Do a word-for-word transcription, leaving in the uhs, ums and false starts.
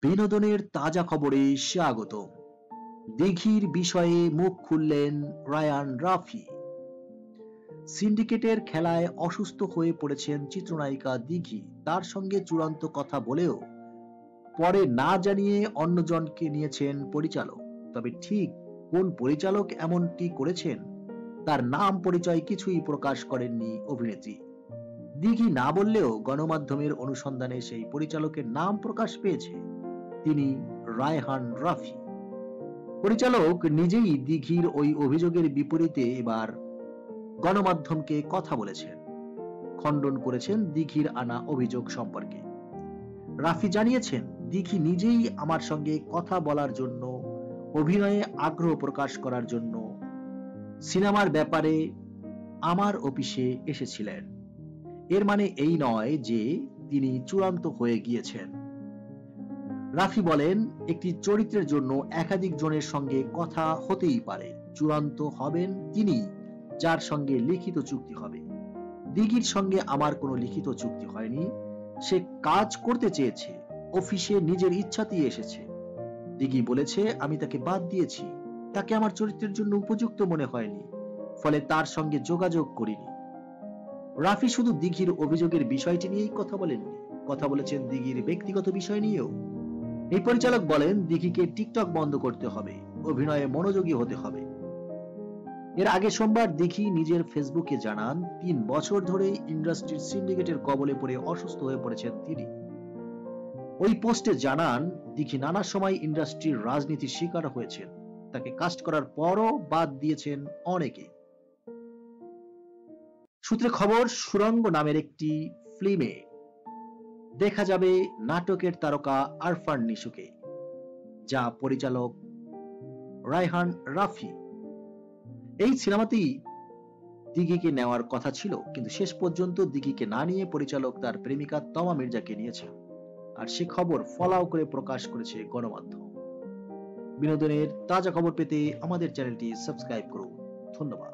বিনোদনের তাজা খবরে স্বাগত। দিঘির বিষয়ে মুখ খুললেন রায়ান রাফি। সিন্ডিকেটের খেলায় অসুস্থ হয়ে পড়েছেন চিত্রনায়িকা দিঘি। তার সঙ্গে চূড়ান্ত কথা বলেও পরে না জানিয়ে অন্যজনকে নিয়েছেন পরিচালক। তবে ঠিক কোন পরিচালক এমনটি করেছেন তার নাম পরিচয় কিছুই প্রকাশ করেননি অভিনেত্রী। দিঘি না বললেও গণমাধ্যমের অনুসন্ধানে সেই পরিচালকের নাম প্রকাশ পেয়েছে, তিনি রায়হান রাফি। পরিচালক নিজেই দিঘির ওই অভিযোগের বিপরীতে এবার গণমাধ্যমকে কথা বলেছেন, খণ্ডন করেছেন দিঘির আনা অভিযোগ সম্পর্কে। রাফি জানিয়েছেন, দিঘি নিজেই আমার সঙ্গে কথা বলার জন্য, অভিনয়ে আগ্রহ প্রকাশ করার জন্য সিনেমার ব্যাপারে আমার অফিসে এসেছিলেন। এর মানে এই নয় যে তিনি চূড়ান্ত হয়ে গিয়েছেন। রাফি বলেন, একটি চরিত্রের জন্য একাধিক জনের সঙ্গে কথা হতেই পারে, চূড়ান্ত হবেন তিনি যার সঙ্গে লিখিত চুক্তি হবে। দিঘির সঙ্গে আমার কোনো লিখিত চুক্তি হয়নি। সে কাজ করতে চেয়েছে, অফিসে নিজের ইচ্ছাতেই এসেছে। দিঘি বলেছে, আমি তাকে বাদ দিয়েছি, তাকে আমার চরিত্রের জন্য উপযুক্ত মনে হয়নি, ফলে তার সঙ্গে যোগাযোগ করিনি। রাফি শুধু দিঘির অভিযোগের বিষয়টি নিয়েই কথা বলেননি, কথা বলেছেন দিঘির ব্যক্তিগত বিষয় নিয়েও। এই পরিচালক বলেন, দিঘিকে টিকটক বন্ধ করতে হবে, অভিনয়ে মনোযোগী হতে হবে। এর আগে সোমবার দিঘি নিজের ফেসবুকে জানান, তিন বছর ধরে ইন্ডাস্ট্রির সিন্ডিকেটের কবলে পড়ে অসুস্থ হয়ে পড়েছেন তিনি। ওই পোস্টে জানান, দিঘি নানা সময় ইন্ডাস্ট্রির রাজনীতির শিকার হয়েছেন, তাকে কাস্ট করার পরও বাদ দিয়েছেন অনেকে। সূত্রে খবর, সুরঙ্গ নামের একটি ফিল্মে দেখা যাবে নাটকের তারকা আরফান নিশুকে, যা পরিচালক রায়হান রাফি। এই সিনেমাতেই দিঘিকে নেওয়ার কথা ছিল, কিন্তু শেষ পর্যন্ত দিঘিকে না নিয়ে পরিচালক তার প্রেমিকা তমা মির্জাকে নিয়েছেন। আর সে খবর ফলাও করে প্রকাশ করেছে গণমাধ্যম। বিনোদনের তাজা খবর পেতে আমাদের চ্যানেলটি সাবস্ক্রাইব করুন। ধন্যবাদ।